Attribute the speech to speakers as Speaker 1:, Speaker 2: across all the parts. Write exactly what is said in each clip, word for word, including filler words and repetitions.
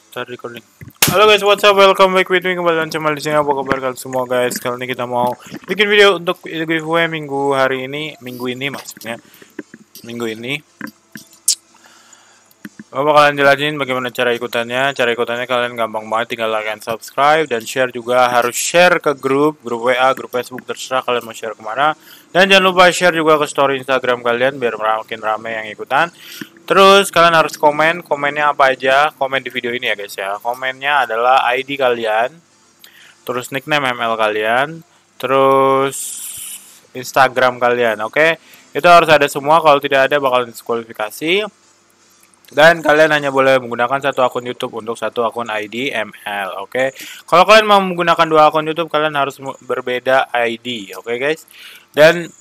Speaker 1: Start recording. Halo guys, what's up? Welcome back with me kembali dengan channel di sini. Apa kabar kalian semua guys? Kali ini kita mau bikin video untuk giveaway minggu hari ini, minggu ini maksudnya. Minggu ini. Gue bakalan jelasin bagaimana cara ikutannya. Cara ikutannya kalian gampang banget, tinggal like and subscribe dan share juga. Harus share ke grup, grup W A, grup Facebook, terserah kalian mau share kemana. Dan jangan lupa share juga ke story Instagram kalian biar makin rame yang ikutan. Terus kalian harus komen, komennya apa aja, komen di video ini ya guys ya. Komennya adalah I D kalian, terus nickname M L kalian, terus Instagram kalian, oke? Itu harus ada semua, kalau tidak ada bakal diskualifikasi. Dan kalian hanya boleh menggunakan satu akun YouTube untuk satu akun I D M L, oke? Kalau kalian mau menggunakan dua akun YouTube, kalian harus berbeda I D, oke guys? Dan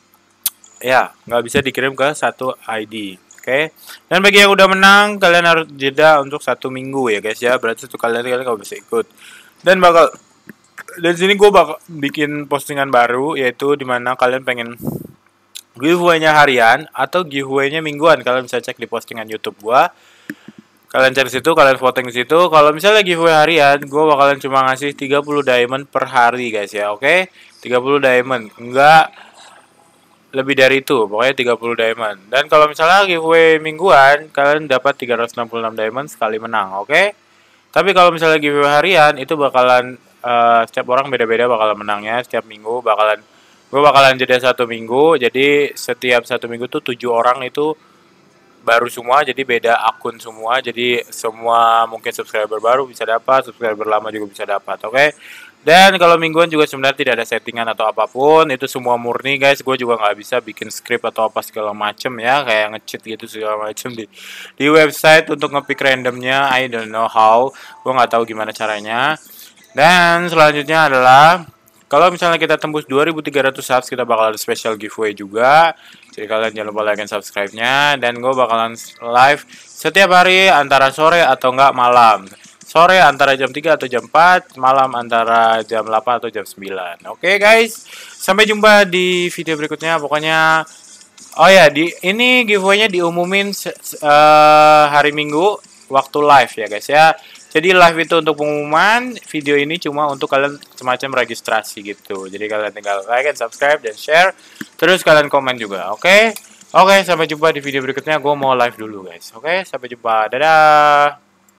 Speaker 1: ya, nggak bisa dikirim ke satu I D. Oke, okay. Dan bagi yang udah menang, kalian harus jeda untuk satu minggu ya guys ya. Berarti satu kalian kalian kalau bisa ikut. Dan bakal dan sini gue bakal bikin postingan baru, yaitu dimana kalian pengen giveaway-nya harian atau giveaway-nya mingguan. Kalian bisa cek di postingan YouTube gue. Kalian cari situ, kalian voting di situ. Kalau misalnya giveaway harian, gue bakalan cuma ngasih tiga puluh diamond per hari guys ya. Oke, okay? tiga puluh diamond. Enggak lebih dari itu, pokoknya tiga puluh diamond. Dan kalau misalnya giveaway mingguan, kalian dapat tiga ratus enam puluh enam diamond sekali menang, oke? Okay? Tapi kalau misalnya giveaway harian, itu bakalan uh, setiap orang beda-beda bakalan menangnya. Setiap minggu bakalan, gue bakalan jeda satu minggu. Jadi setiap satu minggu tuh tujuh orang itu baru semua, jadi beda akun semua. Jadi semua mungkin subscriber baru bisa dapat, subscriber lama juga bisa dapat, oke? Okay? Dan kalau mingguan juga sebenarnya tidak ada settingan atau apapun, itu semua murni guys. Gue juga nggak bisa bikin script atau apa segala macem ya, kayak nge-cheat gitu segala macem di di website untuk ngepick randomnya. I don't know how, gue nggak tahu gimana caranya. Dan selanjutnya adalah kalau misalnya kita tembus dua ribu tiga ratus subs, kita bakal ada special giveaway juga. Jadi kalian jangan lupa like dan subscribe-nya. Dan gue bakalan live setiap hari antara sore atau enggak malam. Sore antara jam tiga atau jam empat, malam antara jam delapan atau jam sembilan. Oke okay, guys, sampai jumpa di video berikutnya. Pokoknya, oh ya, di ini giveaway-nya diumumin uh, hari Minggu waktu live ya guys ya. Jadi live itu untuk pengumuman, video ini cuma untuk kalian semacam registrasi gitu. Jadi kalian tinggal like and subscribe dan share, terus kalian komen juga, oke? Okay? Oke, okay, sampai jumpa di video berikutnya. Gue mau live dulu guys, oke? Okay? Sampai jumpa, dadah!